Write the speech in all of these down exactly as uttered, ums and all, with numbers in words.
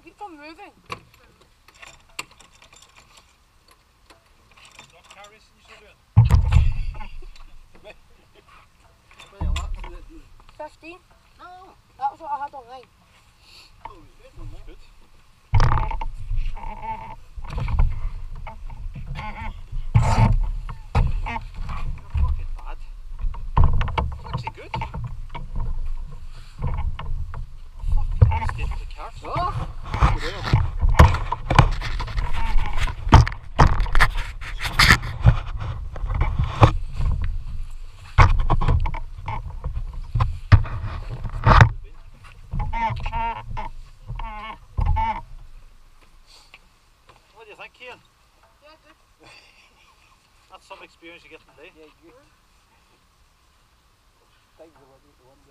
Keep on moving. Stop car racing, you should do it. fifteen? No. That was what I had online. Oh, good. Good. Not fucking bad. It's actually good. Fuck, I stayed with the car. Oh! Good there. What do you think, Ian? Yeah, good. That's some experience you get today. Yeah, good. Times are what you wonder.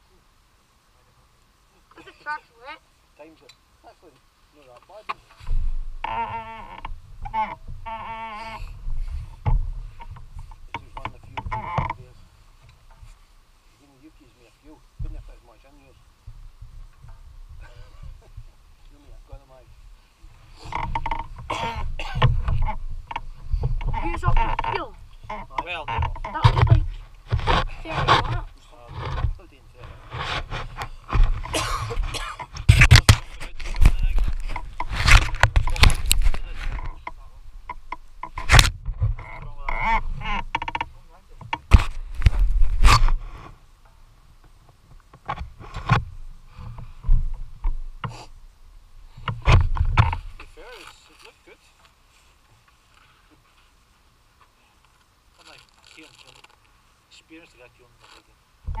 The track's wet. Times are actually not that bad. This is one of the few days. You know, you gives me a few. Couldn't have put as much in yours. You me, I've got them out. Here's up the hill. Well, no. That was like thirty minutes. Um, bloody intent. Experience to get you on the again.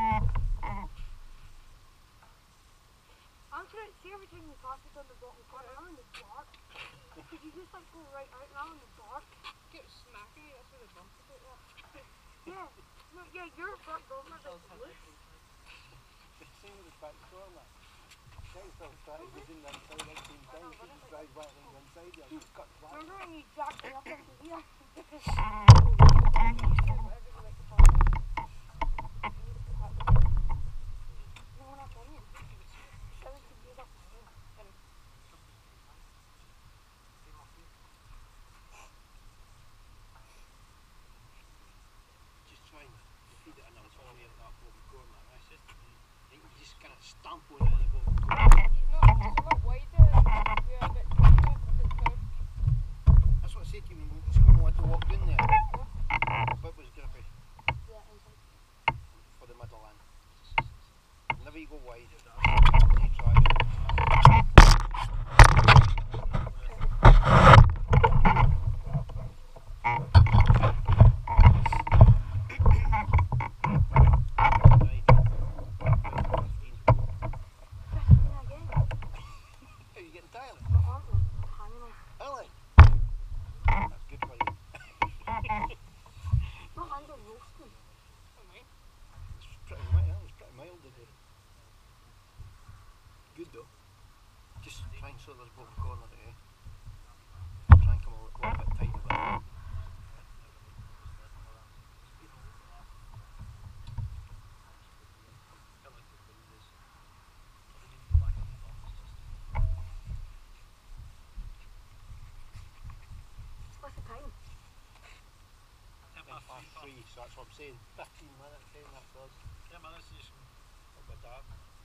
I'm trying to see every time you pass it on the bottom corner, I'm in the dark. Could you just like go right out now in the dark? Get smacking, that's where the bump is like that. Yeah, no, yeah, your front bumper is like blue. Same with the back door, man. Guys still try to get in the inside at the same time. You just drive back on the inside, you cut back. Remember when you jacked me up into here? Stamp on it and go. It's not, it's a lot wider. Yeah, but it's curved. That's what I said to you when school wanted to walk in there. But it was grippy. Yeah, inside. For the middle end. Whenever you go wide, you try. Good though. Just try and sort this bottom corner there. Try and come a little bit tight with it. What's the time? ten past three, so that's what I'm saying. fifteen minutes, ten minutes for us. ten minutes is a bit dark.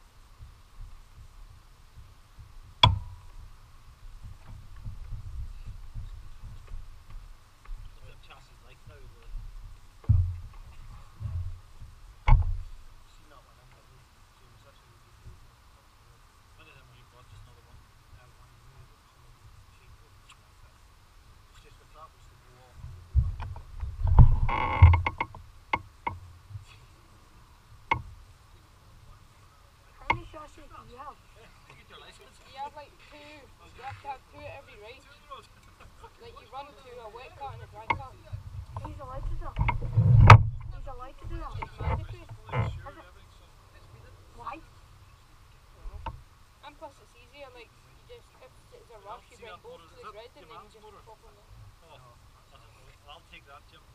You have? You have like two, you have to have two at every race. Like you run to a wet cut and a dry cut. He's allowed to do that. He's allowed to do that. It's mandatory. Is it? Why? And plus it's easier, like you just, if it's a rush you bring both to the grid and then you just pop on it. Oh, I'll take that, Jim.